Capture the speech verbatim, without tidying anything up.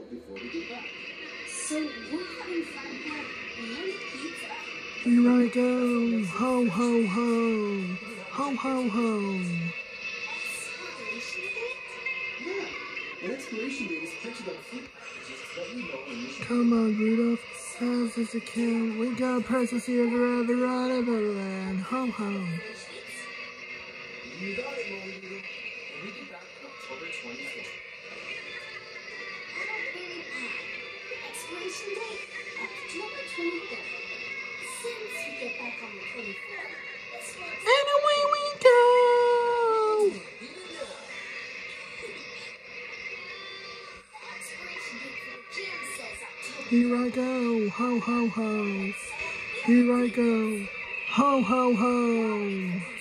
before we get back. So we're having fun here and pizza. Here I go. Ho, ho, ho. Ho, ho, ho. Expiration date? Yeah, an expiration date is printed on food packages to let you know when you should. Come on, Rudolph. How's this account? We got presents here around the run of the land. Ho, ho. You got it, Molly Doodle. And we get back on October twenty-fourth. That'll really add. Expiration date, October twenty-third. Since we get back on the twenty-fourth, this one's... And away we go! The expiration date for the jam says October. Here I go. Ho, ho, ho. Here I go. Ho, ho, ho.